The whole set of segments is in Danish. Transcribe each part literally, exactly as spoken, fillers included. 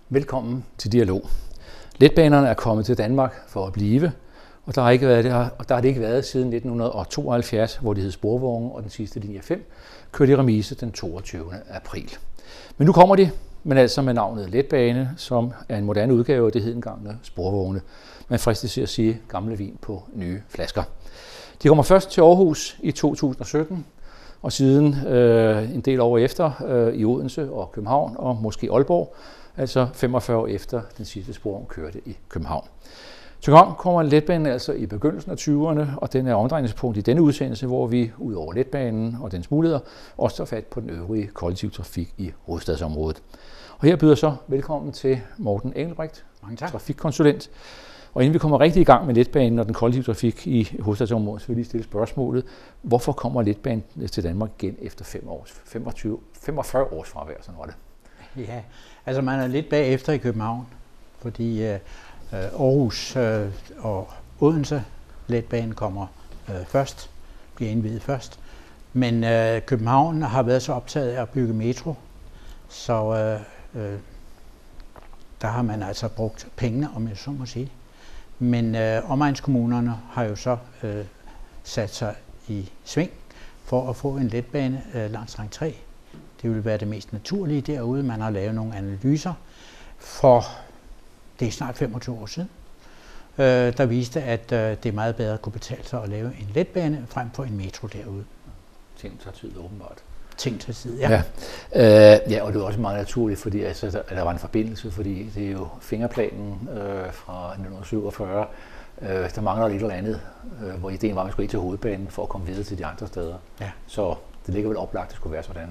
Velkommen til Dialog. Letbanerne er kommet til Danmark for at blive, og der har, ikke været det her, og der har det ikke været siden nitten tooghalvfjerds, hvor det hed Sporvogne, og den sidste linje fem kørte i remise den toogtyvende april. Men nu kommer de, men altså med navnet Letbane, som er en moderne udgave af det hedengangne Sporvogne. Man fristes til at sige gamle vin på nye flasker. De kommer først til Aarhus i to tusind og sytten, og siden øh, en del år efter øh, i Odense og København og måske Aalborg, altså femogfyrre år efter den sidste Sporvogn kørte i København. Til gang kommer letbanen altså i begyndelsen af tyverne, og den er omdrejningspunkt i denne udsendelse, hvor vi ud over letbanen og dens muligheder også tager fat på den øvrige kollektive trafik i hovedstadsområdet. Og her byder så velkommen til Morten Engelbrecht, trafikkonsulent. Og inden vi kommer rigtig i gang med letbanen og den kollektive trafik i hovedstadsområdet, så vil jeg lige stille spørgsmålet: hvorfor kommer letbanen til Danmark igen efter fem års, femogtyve, femogfyrre års fravær, sådan var det? Ja, altså man er lidt bagefter i København, fordi øh, Aarhus øh, og Odense letbanen kommer øh, først, bliver indviet først. Men øh, København har været så optaget af at bygge metro, så øh, øh, der har man altså brugt pengene, om jeg så må sige. Men øh, omegnskommunerne har jo så øh, sat sig i sving for at få en letbane øh, langs Ring tre. Det vil være det mest naturlige derude. Man har lavet nogle analyser for, det er snart femogtyve år siden, øh, der viste, at øh, det er meget bedre at kunne betale sig at lave en letbane frem for en metro derude. Ting tager tid, åbenbart. Ting tager tid, ja. Ja, øh, ja, og det er også meget naturligt, fordi altså, der, der var en forbindelse, fordi det er jo fingerplanen øh, fra nitten syvogfyrre. Øh, der mangler lidt eller andet, øh, hvor ideen var, at man skulle ind til hovedbanen for at komme videre til de andre steder. Ja. Så det ligger vel oplagt, at det skulle være sådan.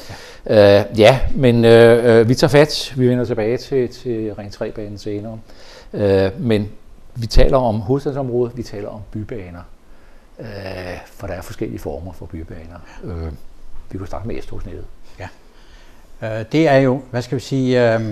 Ja, øh, ja men øh, vi tager fat. Vi vender tilbage til, til Ring tre-banen senere. Øh, men vi taler om hovedstadsområdet, vi taler om bybaner. Øh, for der er forskellige former for bybaner. Øh, vi kunne starte med S-togsnettet. Ja. Øh, det er jo, hvad skal vi sige, øh,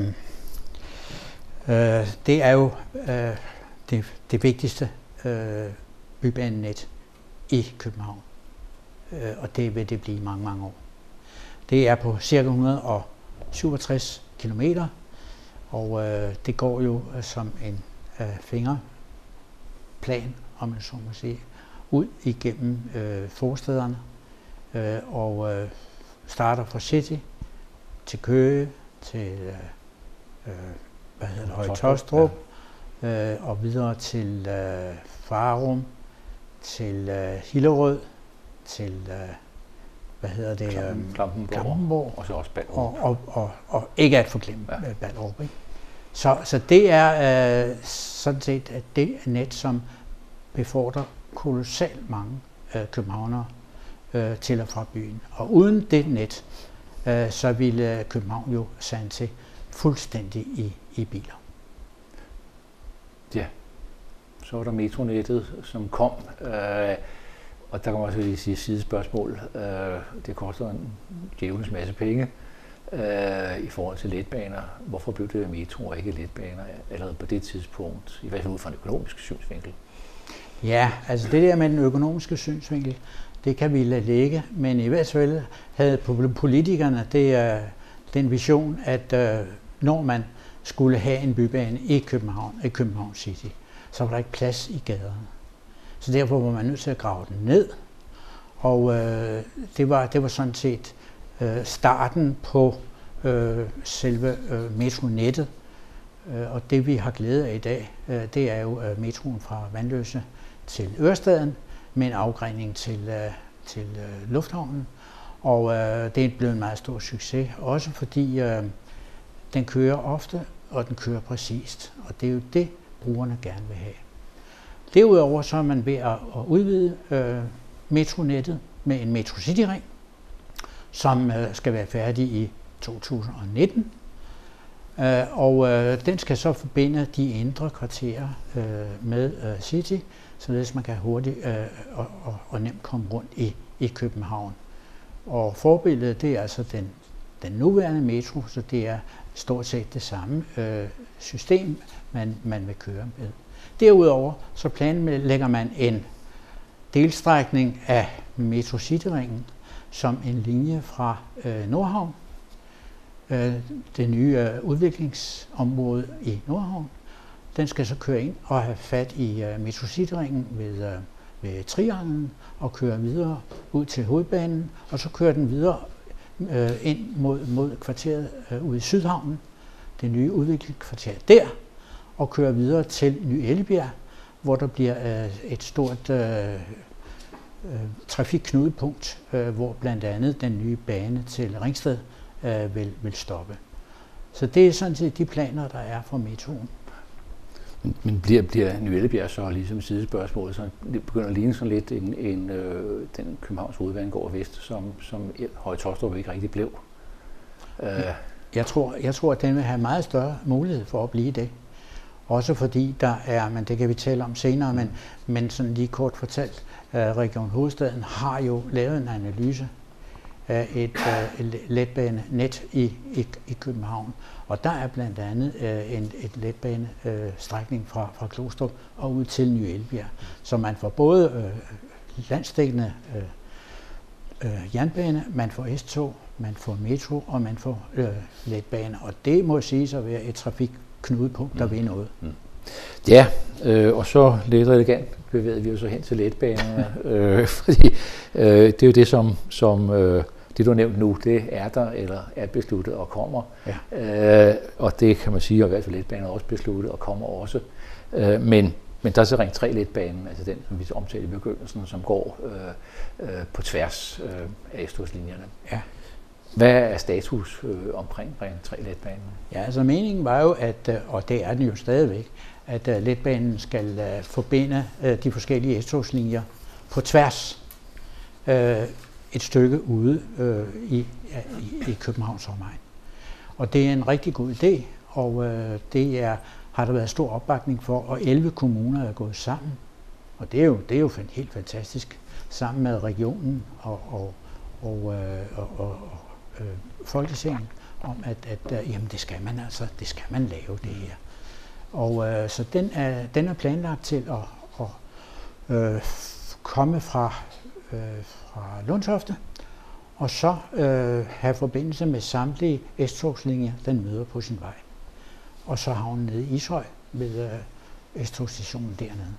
øh, det er jo øh, det, det vigtigste øh, bybanenet i København. Øh, og det vil det blive mange, mange år. Det er på cirka et hundrede og syvogtres kilometer, og øh, det går jo øh, som en øh, fingerplan, om man så må sige, ud igennem øh, forstæderne, øh, og øh, starter fra City til Køge, til øh, hvad hedder det, Høje Taastrup, ja. øh, og videre til øh, Farum, til øh, Hillerød, til øh, hvad hedder det? Klampen, Klampenborg, Klampenborg, og så også Ballerup. Og, og, og, og ikke at forglemme ja. Ballerup, ikke? Så, så det er øh, sådan set det net, som befordrer kolossalt mange øh, københavnere øh, til og fra byen. Og uden det net, øh, så ville København jo sande til fuldstændig i, i biler. Ja, så var der metronettet, som kom. Øh, Og der kan man også lige sige sidespørgsmål. Det koster en djævelens masse penge i forhold til letbaner. Hvorfor blev det metro og ikke letbaner allerede på det tidspunkt, i hvert fald ud fra en økonomisk synsvinkel? Ja, altså det der med den økonomiske synsvinkel, det kan vi lade ligge, men i hvert fald havde politikerne det, den vision, at når man skulle have en bybane i København, i København City, så var der ikke plads i gaderne. Så derfor var man nødt til at grave den ned, og øh, det, var, det var sådan set øh, starten på øh, selve øh, metronettet. Øh, og det vi har glæde af i dag, øh, det er jo øh, metroen fra Vanløse til Ørestaden med en afgrening til, øh, til øh, lufthavnen. Og øh, det er blevet en meget stor succes, også fordi øh, den kører ofte, og den kører præcist. Og det er jo det, brugerne gerne vil have. Derudover så er man ved at udvide øh, metronettet med en Metro City-ring, som øh, skal være færdig i to tusind og nitten. Øh, og øh, den skal så forbinde de indre kvarterer øh, med øh, City, således man kan hurtigt øh, og, og, og nemt komme rundt i, i København. Og forbilledet, det er altså den, den nuværende metro, så det er stort set det samme øh, system, man, man vil køre med. Derudover så planlægger man en delstrækning af Metro City-ringen som en linje fra øh, Nordhavn øh, det nye øh, udviklingsområde i Nordhavn. Den skal så køre ind og have fat i øh, Metrocityringen ved, øh, ved Trianglen og køre videre ud til hovedbanen, og så kører den videre øh, ind mod, mod kvarteret øh, ude i Sydhavnen, det nye udviklingskvarter der, og køre videre til Ny Ellebjerg, hvor der bliver øh, et stort øh, øh, trafikknudepunkt, øh, hvor blandt andet den nye bane til Ringsted øh, vil, vil stoppe. Så det er sådan set de planer, der er for metroen. Men, men bliver, bliver Ny Ellebjerg så ligesom sidespørgsmålet, så det begynder at ligne sådan lidt en, en, øh, den Københavns Hovedbanegård Vest, som, som Høje Taastrup ikke rigtig blev? Øh. Jeg tror, jeg tror, at den vil have meget større mulighed for at blive det. Også fordi der er, men det kan vi tale om senere, men, men sådan lige kort fortalt, uh, Region Hovedstaden har jo lavet en analyse af et, uh, et letbanenet i, i, i København. Og der er blandt andet uh, en et letbanestrækning uh, fra, fra Glostrup og ud til Ny Ellebjerg. Så man får både uh, landsdækkende uh, uh, jernbane, man får S-tog, man får metro og man får uh, letbane. Og det må siges at være et trafik knudepunkt, der mm. vil noget. Mm. Ja, øh, og så lidt elegant bevægede vi jo så hen til letbanerne, øh, fordi øh, det er jo det, som, som øh, det du har nævnt nu, det er der, eller er besluttet og kommer. Ja. Øh, og det kan man sige, at i hvert fald letbanen er også besluttet og kommer også. Øh, men, men der er så Ring tre letbanen, altså den, som vi omtalte i begyndelsen, som går øh, øh, på tværs øh, af S-togslinjerne. Ja. Hvad er status øh, omkring Ring tre letbanen? Ja, altså meningen var jo, at, og det er den jo stadigvæk, at uh, letbanen skal uh, forbinde uh, de forskellige S-togslinjer på tværs uh, et stykke ude uh, i, uh, i Københavns omegn. Og det er en rigtig god idé, og uh, det er, har der været stor opbakning for, og elleve kommuner er gået sammen. Og det er jo, det er jo helt fantastisk, sammen med regionen og, og, og, uh, og, og Øh, Folketinget om, at, at øh, jamen det skal man altså, det skal man lave det her. Og øh, så den er, den er planlagt til at, at øh, komme fra, øh, fra Lundtofte, og så øh, have forbindelse med samtlige S-togslinjer, den møder på sin vej. Og så havne nede i Ishøj ved øh, S-togstationen dernede.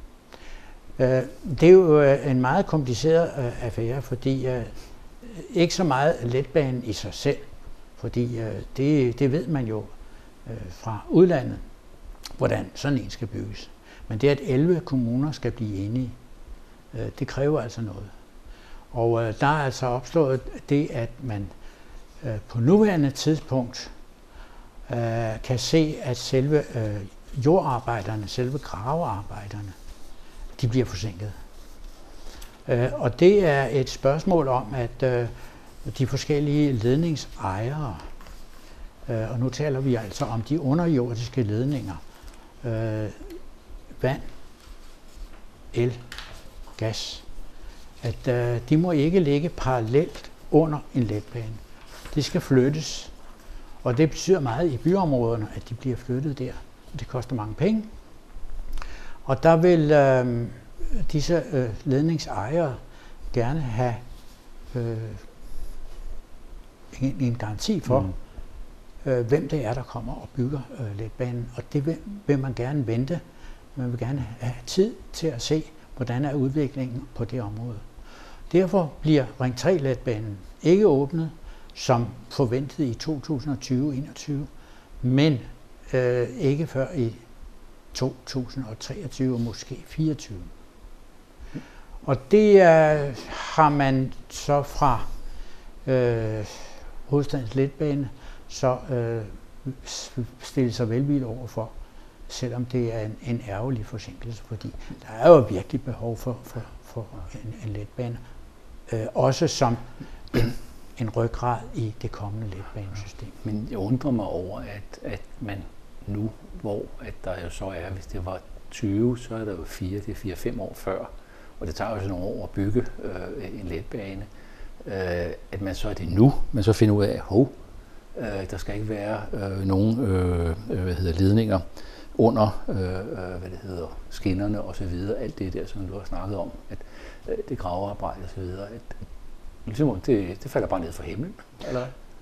Øh, det er jo øh, en meget kompliceret øh, affære, fordi øh, ikke så meget letbanen i sig selv, fordi øh, det, det ved man jo øh, fra udlandet, hvordan sådan en skal bygges. Men det, at elleve kommuner skal blive enige, øh, det kræver altså noget. Og øh, der er altså opstået det, at man øh, på nuværende tidspunkt øh, kan se, at selve øh, jordarbejderne, selve gravearbejderne, de bliver forsinket. Uh, og det er et spørgsmål om, at uh, de forskellige ledningsejere, uh, og nu taler vi altså om de underjordiske ledninger, uh, vand, el, gas, at uh, de må ikke ligge parallelt under en letbane. De skal flyttes, og det betyder meget i byområderne, at de bliver flyttet der. Det koster mange penge, og der vil uh, disse øh, ledningsejere gerne have øh, en, en garanti for, mm. øh, hvem det er, der kommer og bygger øh, letbanen. Og det vil, vil man gerne vente. Man vil gerne have tid til at se, hvordan er udviklingen på det område. Derfor bliver Ring tre letbanen ikke åbnet som forventet i to tusind og tyve til enogtyve, men øh, ikke før i to tusind og treogtyve og måske fireogtyve. Og det øh, har man så fra øh, Hovedstadens letbane så øh, stillet sig velvilligt over for, selvom det er en, en ærgerlig forsinkelse, fordi der er jo virkelig behov for, for, for en, en letbane, øh, også som en, en ryggrad i det kommende letbanesystem. Men jeg undrer mig over, at, at man nu, hvor at der jo så er, hvis det var tyve, så er der jo fire, det er fire fem år før, og det tager jo sådan nogle år at bygge øh, en letbane, øh, at man så er det nu, man så finder ud af, hov, øh, der skal ikke være øh, nogen øh, hvad hedder, ledninger under øh, hvad det hedder, skinnerne og så videre, alt det der, som du har snakket om, at øh, det gravearbejde og så videre, at, at ligesom, det, det falder bare ned fra himlen, eller?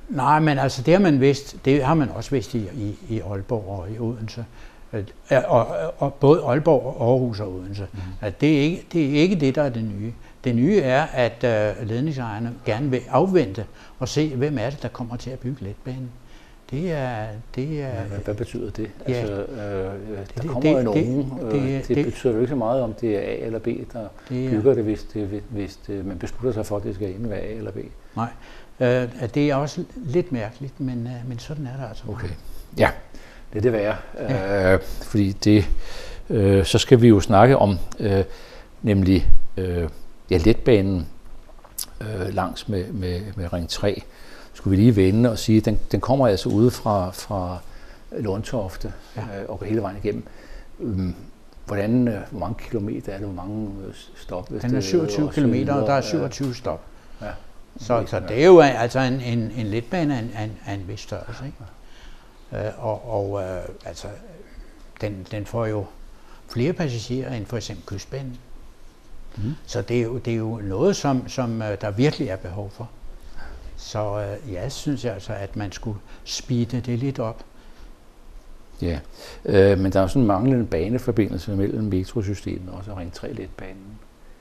Nej, men altså det har man vidst, det har man også vidst i, i, i Aalborg og i Odense. Og, og, og både Aalborg og Aarhus og Odense. Mm. At det, er ikke, det er ikke det, der er det nye. Det nye er, at uh, ledningsejerne gerne vil afvente og se, hvem er det, der kommer til at bygge letbanen. Det er... Det er ja, hvad betyder det? Ja, altså, øh, der det, kommer det, jo nogen. Det, det, det, det, det betyder jo ikke så meget, om det er A eller B, der det, bygger det, hvis, det, hvis det, man beslutter sig for, at det skal enten være A eller B. Nej, øh, det er også lidt mærkeligt, men, øh, men sådan er det altså. Okay, ja. Det er det værre, ja. øh, fordi det, øh, så skal vi jo snakke om øh, nemlig øh, ja, letbanen øh, langs med, med, med Ring tre. Skulle vi lige vende og sige, den, den kommer altså ude fra, fra Lundtofte ja. øh, og går hele vejen igennem. Um, hvordan, øh, hvor mange kilometer er det, hvor mange stop? Den er syvogtyve kilometer, og der er syvogtyve stop. Ja. Så, så det er jo altså en, en, en letbane af en, af en, af en vis størrelse, ikke? Uh, og og uh, altså, den, den får jo flere passagerer end for eksempel Kystbanen. Mm. Så det er, jo, det er jo noget, som, som uh, der virkelig er behov for. Så uh, jeg synes altså, at man skulle speede det lidt op. Ja, uh, men der er jo sådan en manglende baneforbindelse mellem metrosystemet og så Ring tre letbanen.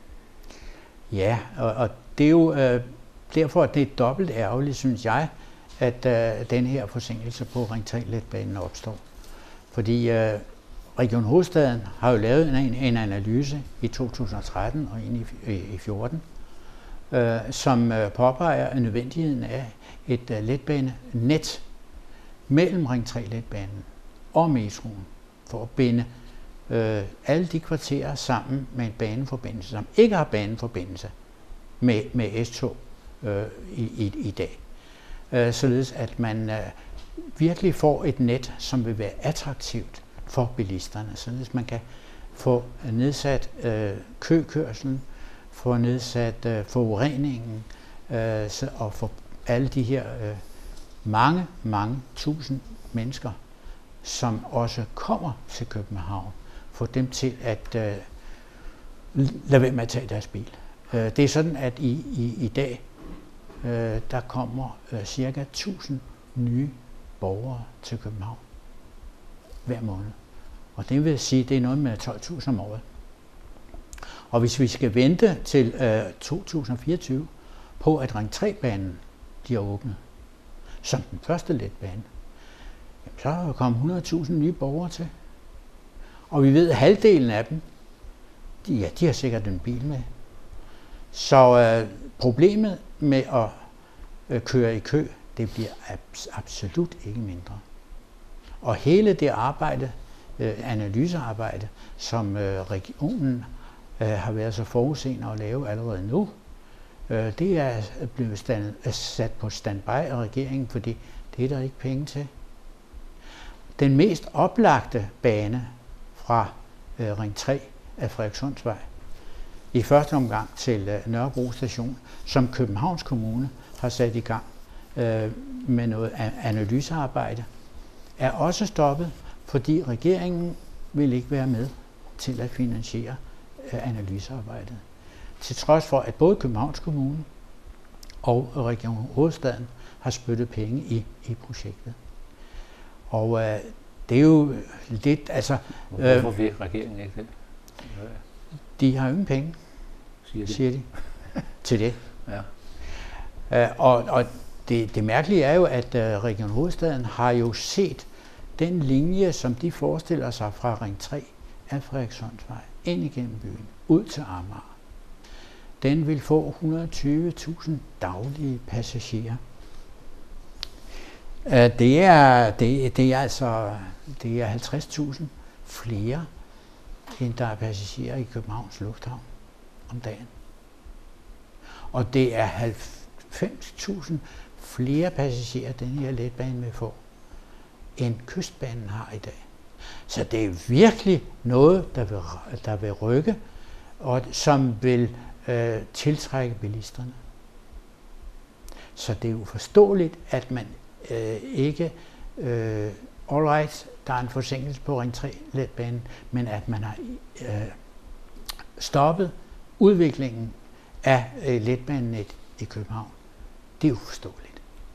Ja, og, og det er jo uh, derfor, at det er dobbelt ærgerligt, synes jeg, at øh, den her forsinkelse på Ring tre letbanen opstår. Fordi øh, Region Hovedstaden har jo lavet en, en analyse i to tusind og tretten og en i, i fjorten, øh, som øh, påpeger nødvendigheden af et øh, letbanenet mellem Ring tre letbanen og metroen, for at binde øh, alle de kvarterer sammen med en baneforbindelse, som ikke har baneforbindelse med, med S-tog øh, i, i, i dag. Øh, således at man øh, virkelig får et net, som vil være attraktivt for bilisterne, således at man kan få nedsat øh, køkørslen, få nedsat øh, forureningen øh, så, og få alle de her øh, mange, mange tusind mennesker, som også kommer til København, få dem til at øh, lade være med at tage deres bil. Øh, det er sådan, at i, i, i dag Øh, der kommer øh, cirka tusind nye borgere til København hver måned. Og det vil sige, at det er noget med tolv tusind om året. Og hvis vi skal vente til øh, to tusind og fireogtyve på, at Ring tre-banen bliver åbnet, som den første letbane, jamen, så er der kommet hundrede tusind nye borgere til. Og vi ved, at halvdelen af dem, de, ja, de har sikkert en bil med. Så øh, problemet med at øh, køre i kø, det bliver abs- absolut ikke mindre. Og hele det arbejde, øh, analysearbejde, som øh, regionen øh, har været så forudseende at lave allerede nu, øh, det er blevet stand, er sat på standby af regeringen, fordi det er der ikke penge til. Den mest oplagte bane fra øh, Ring tre er Frederikssundsvej. I første omgang til øh, Nørrebro station, som Københavns Kommune har sat i gang øh, med noget analysearbejde, er også stoppet, fordi regeringen vil ikke være med til at finansiere øh, analysearbejdet. Til trods for, at både Københavns Kommune og Region Hovedstaden har spyttet penge i, i projektet. Og øh, det er jo lidt, altså... Hvorfor vil regeringen ikke det? De har jo ingen penge, siger de, siger de til det. Ja. Uh, og og det, det mærkelige er jo, at uh, Region Hovedstaden har jo set den linje, som de forestiller sig fra Ring tre af Frederikssundsvej ind igennem byen, ud til Amager. Den vil få et hundrede og tyve tusind daglige passagerer. Uh, det er det, det er altså det er halvtreds tusind flere, end der er passagerer i Københavns Lufthavn om dagen. Og det er halvfems tusind flere passagerer, den her letbane vil få, end Kystbanen har i dag. Så det er virkelig noget, der vil, der vil rykke, og som vil øh, tiltrække bilisterne. Så det er jo forståeligt, at man øh, ikke, øh, all right, der er en forsinkelse på Ring tre letbanen, men at man har øh, stoppet udviklingen af øh, letbanenet i København. Det er uforståeligt.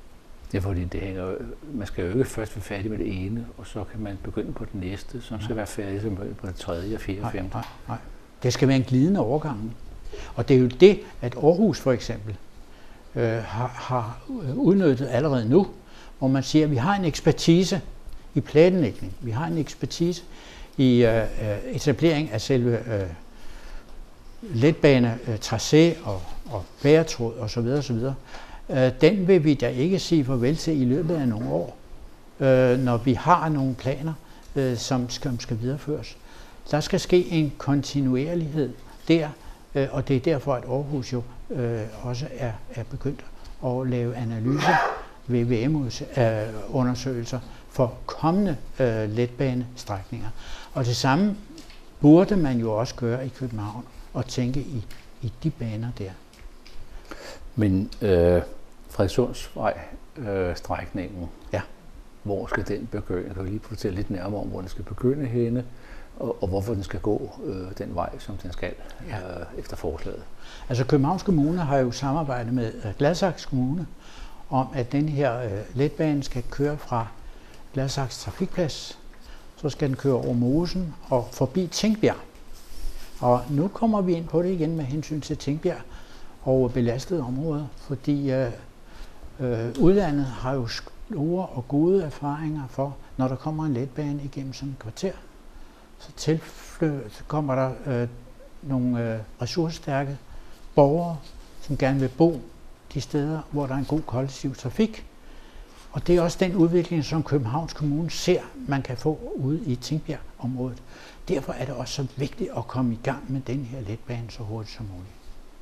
Det er fordi, det hænger, man skal jo ikke først være færdig med det ene, og så kan man begynde på det næste, som skal være færdig på det tredje, fjerde og femte. Nej, nej. Det skal være en glidende overgang. Og det er jo det, at Aarhus for eksempel øh, har, har udnyttet allerede nu, hvor man siger, at vi har en ekspertise i planlægning, vi har en ekspertise i øh, etablering af selve øh, letbane, øh, tracé og, og bæretråd osv. osv. Øh, den vil vi da ikke sige farvel til i løbet af nogle år, øh, når vi har nogle planer, øh, som skal, skal videreføres. Der skal ske en kontinuerlighed der, øh, og det er derfor, at Aarhus jo øh, også er, er begyndt at lave analyser, V V M-undersøgelser for kommende øh, letbanestrækninger. Og det samme burde man jo også gøre i København og tænke i, i de baner der. Men øh, Frederikssundsvej øh, strækningen, ja. Hvor skal den begynde? Jeg kan lige fortælle lidt nærmere om, hvor den skal begynde henne, og, og hvorfor den skal gå øh, den vej, som den skal ja. øh, efter forslaget. Altså Københavns Kommune har jo samarbejdet med øh, Gladsaxe Kommune om, at den her øh, letbane skal køre fra Gladsaxe Trafikplads, så skal den køre over Mosen og forbi Tingbjerg. Og nu kommer vi ind på det igen med hensyn til Tingbjerg og belastede områder, fordi øh, øh, udlandet har jo store og gode erfaringer for, når der kommer en letbane igennem sådan et kvarter, så, tilflø, så kommer der øh, nogle øh, ressourcestærke borgere, som gerne vil bo de steder, hvor der er en god kollektiv trafik. Og det er også den udvikling, som Københavns Kommune ser, man kan få ude i Tingbjerg-området. Derfor er det også så vigtigt at komme i gang med den her letbane så hurtigt som muligt.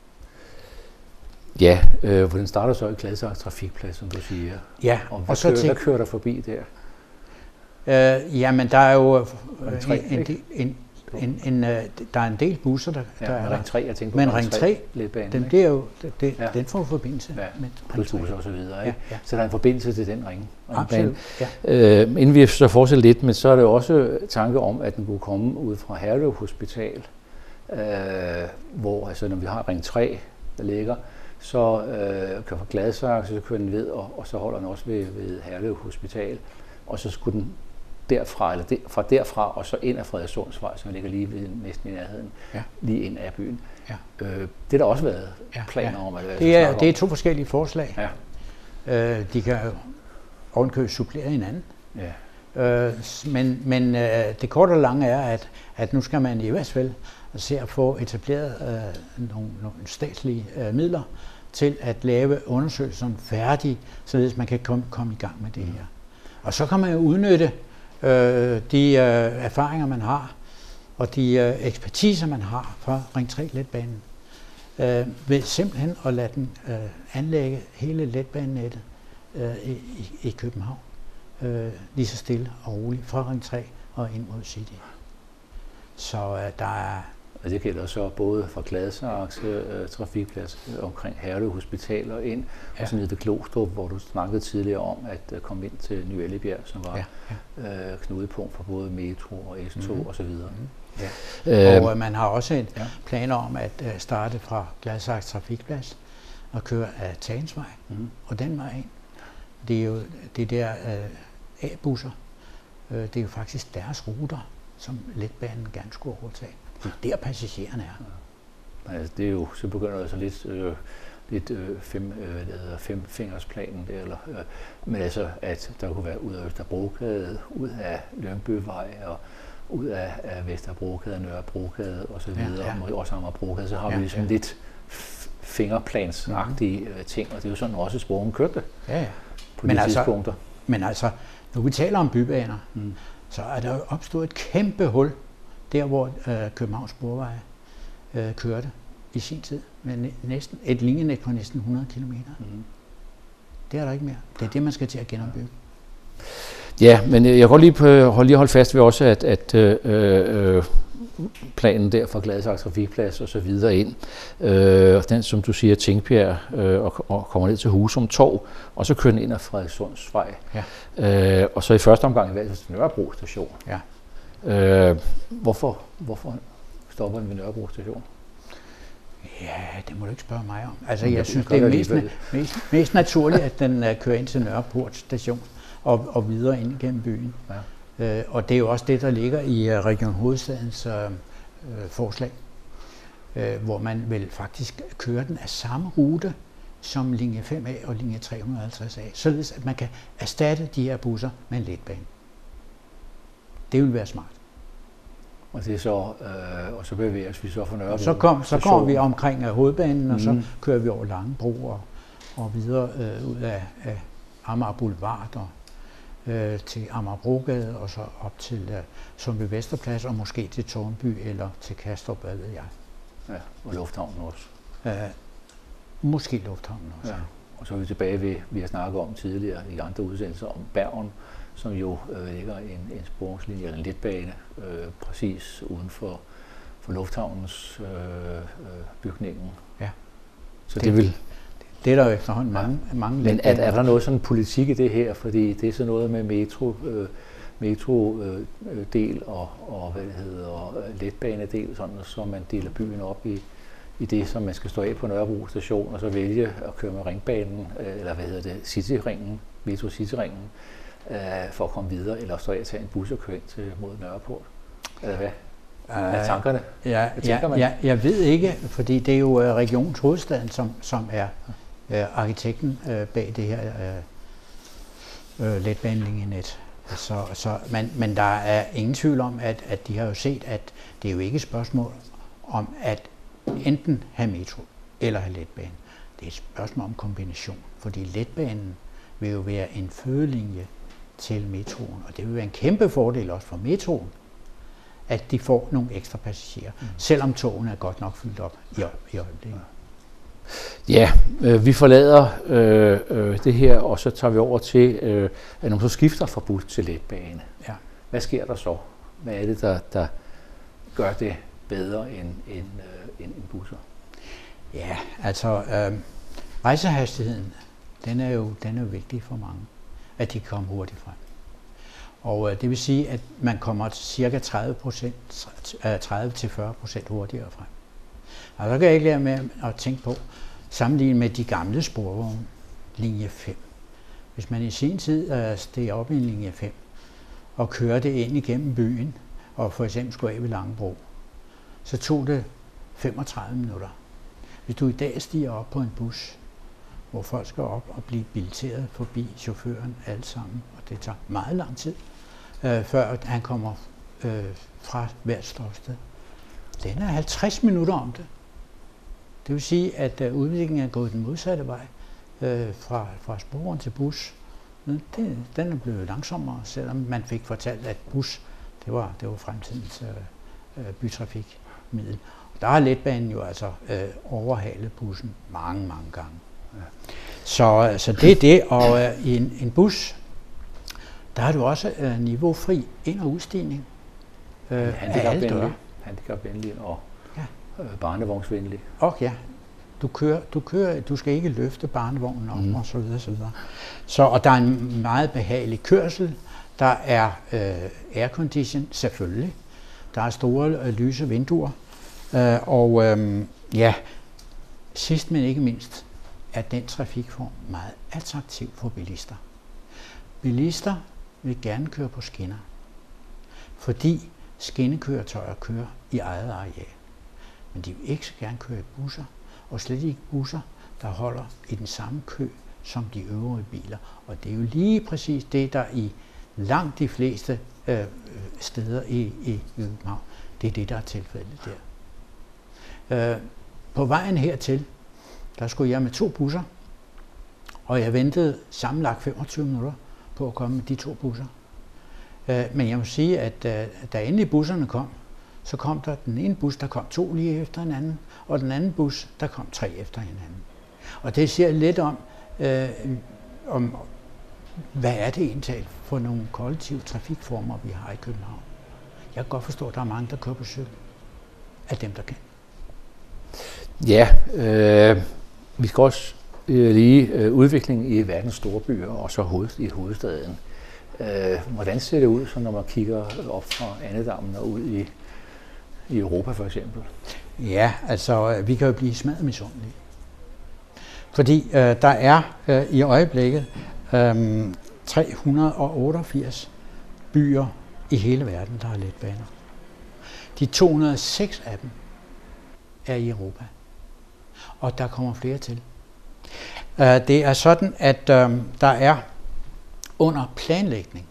Ja, øh, for den starter så i Gladsaxe Trafikplads, som du siger. Ja, og hvad, og så kører, til, hvad kører der forbi der? Øh, jamen, der er jo Ring tre, en, en, en, en, en, øh, der er en del busser, der, ja, der er Ring tre, jeg tænker på men Ring tre, letbanen, den, det er jo, det, ja. Den får forbindelse ja, med Ring tre og så videre, ikke? Ja, ja. Så der er en forbindelse til den ring. Absolut, ja. Øh, inden vi så fortsætter lidt, men så er der jo også tanke om, at den kunne komme ud fra Herlev Hospital, øh, hvor altså når vi har Ring tre, der ligger, så øh, kører fra Gladsaxe, så kører den ved, og, og så holder den også ved, ved Herlev Hospital, og så skulle den derfra, eller der, fra derfra, og så ind af Frederikssundsvej, som ligger lige ved, næsten i nærheden, ja. Lige ind af byen. Ja. Øh, det er der også været ja, planer ja. om. At det, er, det er to forskellige forslag. Ja. Øh, de kan ovenkøbet supplere hinanden. Ja. Øh, men men øh, det korte og lange er, at, at nu skal man i hvert fald se at få etableret øh, nogle, nogle statslige øh, midler til at lave undersøgelserne færdige, således man kan komme, komme i gang med det her. Og så kan man jo udnytte øh, de øh, erfaringer, man har, og de øh, ekspertiser, man har fra Ring tre letbanen, øh, ved simpelthen at lade den øh, anlægge hele letbanenettet øh, i, i København, øh, lige så stille og roligt fra Ring tre og ind mod City. Så øh, der er... Og det gælder så både fra Gladsaxe øh, trafikplads øh, omkring Herlev Hospital og ind, ja. Og så nede ved Glostrup, hvor du snakkede tidligere om at øh, komme ind til Ny Ellebjerg, som var ja. Ja. Øh, knudepunkt for både metro og S tog mm-hmm. osv. Mm-hmm. Ja. Øh, og øh, man har også en ja. planer om at øh, starte fra Gladsaxe trafikplads og køre af Tagensvej mm-hmm. og den vej ind. Det er jo det der øh, A-busser, øh, det er jo faktisk deres ruter, som letbanen gerne skulle overtage. Det er der passagererne er. Ja. Altså, det er jo, så begynder det altså lidt, øh, lidt øh, fem, øh, femfingersplanen der, eller, øh, men altså, at der kunne være ud af Østerbrogade, ud af Lyngbyvej og ud af, af Vesterbrogade, Nørrebrogade og så videre, ja, ja. og også Amagerbrogade, så har ja, vi ligesom ja. lidt fingerplansagtige mm-hmm. ting, og det er jo sådan også Sporven kørte ja, ja. på men de altså, tidspunkter. Men altså, når vi taler om bybaner, mm. så er der jo opstået et kæmpe hul, der hvor øh, Københavns Sporveje øh, kørte i sin tid, med næsten et linjenet på næsten hundrede kilometer. Mm. Det er der ikke mere. Det er det, man skal til at genopbygge. Ja, men jeg kan godt lige, hold, lige holde fast ved også, at, at øh, øh, planen der fra Gladsaxe Trafikplads og så videre ind, øh, den som du siger, Tingbjerg, øh, og, og kommer ned til Husum Torv, og så kører den ind ad Frederikssundsvej. Ja. Øh, og så i første omgang i valget til Nørrebro station. Ja. Øh, hvorfor, hvorfor stopper den ved Nørrebro station? Ja, det må du ikke spørge mig om. Altså, jeg synes, det er mest, mest, mest naturligt, at den uh, kører ind til Nørreport station og, og videre ind gennem byen. Ja. Uh, og det er jo også det, der ligger i uh, Region Hovedstadens uh, uh, forslag, uh, hvor man vil faktisk køre den af samme rute som linje fem A og linje tre hundrede og halvtreds A, således at man kan erstatte de her busser med en letbane. Det vil være smart. Og det er så, øh, og så bevæger vi så fra Nørrebro. Og så kom, så kommer vi omkring uh, hovedbanen, mm. og så kører vi over Langebro og, og videre øh, ud af, af Amager Boulevard og øh, til Amagerbrogade og så op til øh, Sundby Vesterplads og måske til Tårnby eller til Kastrup, hvad ved jeg. Ja, og lufthavnen også. Øh, måske lufthavnen også. Ja. Og så er vi tilbage ved, vi har snakket om tidligere i andre udsendelser om Bergen, som jo øh, ligger en, en sporungslinje eller en letbane øh, præcis uden for, for lufthavnens øh, øh, bygningen. Ja. Så det, det vil... Det er der jo efterhånden mange, ja. mange Men er, er der noget sådan politik i det her? Fordi det er sådan noget med metro, øh, metro øh, del og, og hvad det hedder, letbanedel, sådan, så man deler byen op i, i det, som man skal stå af på Nørrebro station, og så vælge at køre med ringbanen, eller hvad hedder det, Cityringen, Metro Cityringen, øh, for at komme videre, eller stå af at tage en bus og køre ind til mod Nørreport. Eller hvad? Hvad er tankerne? Ja, ja, ja, jeg ved ikke, fordi det er jo Regions Hovedstaden, som, som er øh, arkitekten øh, bag det her øh, øh, letbanelinjenet. Så, så, men, men der er ingen tvivl om, at, at de har jo set, at det er jo ikke et spørgsmål om at enten have metro eller have letbane. Det er et spørgsmål om kombination, fordi letbanen vil jo være en fødelinje til metroen, og det vil være en kæmpe fordel også for metroen, at de får nogle ekstra passagerer, mm. selvom togene er godt nok fyldt op i, i øjeblikket. Ja, øh, vi forlader øh, øh, det her, og så tager vi over til, øh, at når man så skifter fra bus til letbane. Ja. Hvad sker der så? Hvad er det, der, der gør det bedre end, end, øh, end, end busser? Ja, altså øh, rejsehastigheden, den er, jo, den er jo vigtig for mange, at de kan komme hurtigt frem. Og øh, det vil sige, at man kommer cirka tredive til fyrre procent hurtigere frem. Og så kan jeg ikke lade med at tænke på, sammenlignet med de gamle sporvogne, linje fem. Hvis man i sin tid øh, steg op i en linje fem og kørte ind igennem byen, og for eksempel skulle af ved Langebro, så tog det femogtredive minutter. Hvis du i dag stiger op på en bus, hvor folk skal op og blive billeteret forbi chaufføren alle sammen, og det tager meget lang tid, øh, før han kommer øh, fra hvert stoppested. Den er halvtreds minutter om det. Det vil sige, at øh, udviklingen er gået den modsatte vej, øh, fra, fra sporvogn til bus. Den, den er blevet langsommere, selvom man fik fortalt, at bus, det var, det var fremtidens øh, øh, bytrafikmiddel. Der har letbanen jo altså øh, overhalet bussen mange, mange gange. Ja. Så, så det er det, og øh, i en, en bus, der har du også øh, niveaufri ind- og udstigning øh, af alle døre. Handicapvenlig og ja. øh, barnevognsvenlig. Og ja, du kører, du kører, du skal ikke løfte barnevognen op, mm. og så videre, så videre. Så, og der er en meget behagelig kørsel. Der er øh, aircondition, selvfølgelig. Der er store øh, lyse vinduer. Øh, og øh, ja, sidst men ikke mindst, er den trafikform meget attraktiv for bilister. Bilister vil gerne køre på skinner, fordi skinnekøretøjer kører i eget areal. Men de vil ikke så gerne køre i busser, og slet ikke busser, der holder i den samme kø som de øvrige biler. Og det er jo lige præcis det, der i langt de fleste øh, steder i, i København, det er det, der er tilfældet der. Øh, på vejen hertil, der skulle jeg med to busser, og jeg ventede sammenlagt femogtyve minutter på at komme med de to busser. Men jeg må sige, at da endelig busserne kom, så kom der den ene bus, der kom to lige efter hinanden, og den anden bus, der kom tre efter hinanden. Og det siger lidt om, øh, om hvad er det egentlig for nogle kollektive trafikformer, vi har i København. Jeg kan godt forstå, at der er mange, der kører på cykel. Af dem, der kan. Ja, øh, vi skal også øh, lige øh, udviklingen i verdens store byer, og så hoved, i hovedstaden. Øh, hvordan ser det ud, så når man kigger op fra Annedammen og ud i, i Europa for eksempel? Ja, altså vi kan jo blive smadret misundelige. Fordi øh, der er øh, i øjeblikket øh, tre hundrede og otteogfirs byer i hele verden, der har letbaner. De to hundrede og seks af dem er i Europa, og der kommer flere til. Uh, det er sådan, at uh, der er under planlægning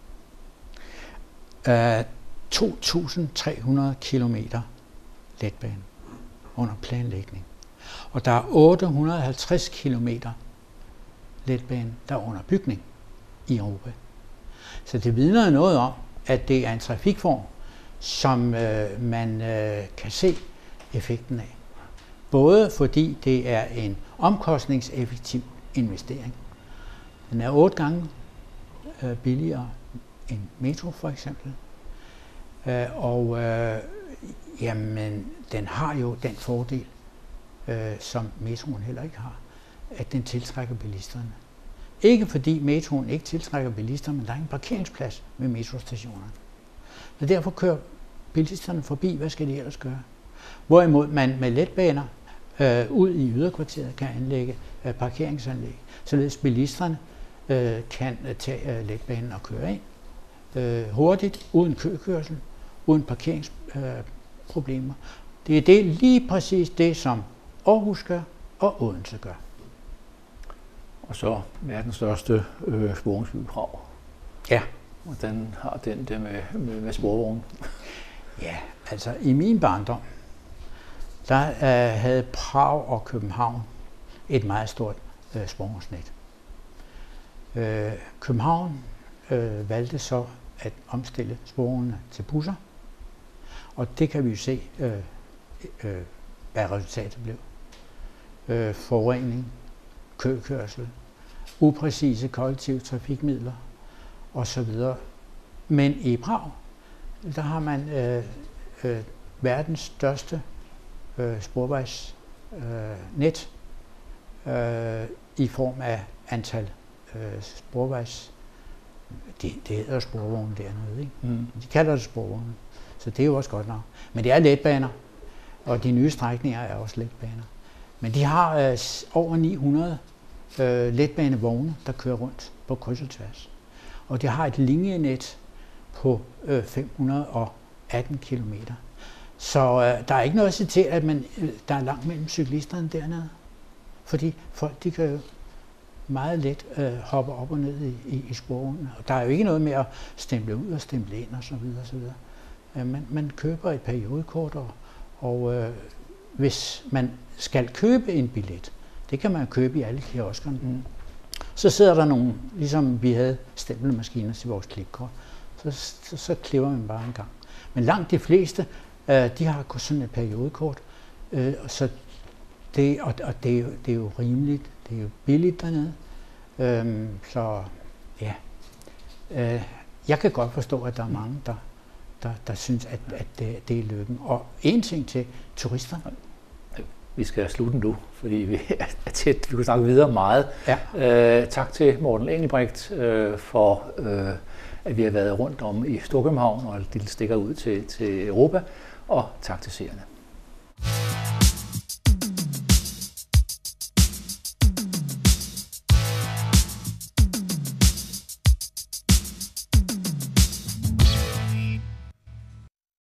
uh, to tusind tre hundrede kilometer letbane under planlægning. Og der er otte hundrede og halvtreds kilometer letbane, der er under bygning i Europa. Så det vidner noget om, at det er en trafikform, som øh, man øh, kan se effekten af. Både fordi det er en omkostningseffektiv investering. Den er otte gange øh, billigere end metro for eksempel. Øh, og øh, jamen, den har jo den fordel, øh, som metroen heller ikke har, at den tiltrækker bilisterne. Ikke fordi metroen ikke tiltrækker bilister, men der er ingen parkeringsplads ved metrostationerne. Så derfor kører bilisterne forbi. Hvad skal de ellers gøre? Hvorimod man med letbaner øh, ud i yderkvarteret kan anlægge øh, parkeringsanlæg, således bilisterne øh, kan øh, tage øh, letbanen og køre ind øh, hurtigt, uden køkørsel, uden parkeringsproblemer. Øh, det er det, lige præcis det, som Aarhus gør og Odense gør. Og så verdens største øh, sporvognsby, Prag. Ja. Hvordan har den det med, med, med sporvognen? Ja, altså i min barndom, der øh, havde Prag og København et meget stort øh, sporvognsnet. Øh, København øh, valgte så at omstille sporvognene til busser, og det kan vi jo se, øh, øh, hvad resultatet blev. Øh, forurening, køkørsel, upræcise kollektive trafikmidler osv. Men i Prag, der har man øh, øh, verdens største øh, sporvejsnet øh, øh, i form af antal øh, sporvejs. Det, det hedder sporvogne dernede, ikke? Mm. De kalder det sporvogne, så det er jo også godt nok. Men det er letbaner, og de nye strækninger er også letbaner. Men de har øh, over ni hundrede øh, letbanevogne, der kører rundt på kryds og tværs. Og det har et linjenet på øh, fem hundrede og atten kilometer. Så øh, der er ikke noget at sige til, at man, øh, der er langt mellem cyklisterne dernede. Fordi folk de kan jo meget let øh, hoppe op og ned i, i, i sporvognene. Og der er jo ikke noget med at stemple ud og stemple ind og så videre. Og så videre. Øh, man, man køber et periodekort, og, og øh, hvis man skal købe en billet, det kan man købe i alle kioskerne. Mm. Så sidder der nogle, ligesom vi havde stempelmaskiner til vores klipkort, så, så, så klipper man bare en gang. Men langt de fleste, øh, de har sådan et periodekort, øh, så det, og, og det, er jo, det er jo rimeligt, det er jo billigt dernede. Øh, så ja, øh, jeg kan godt forstå, at der er mange, der, der, der synes, at, at det, det er lykken. Og en ting til turister. Vi skal slutte nu, fordi vi er tæt. Vi kunne snakke videre meget. Ja. Øh, tak til Morten Engelbrecht øh, for, øh, at vi har været rundt om i Storkøbenhavn og et lille stikker ud til, til Europa. Og tak til seerne.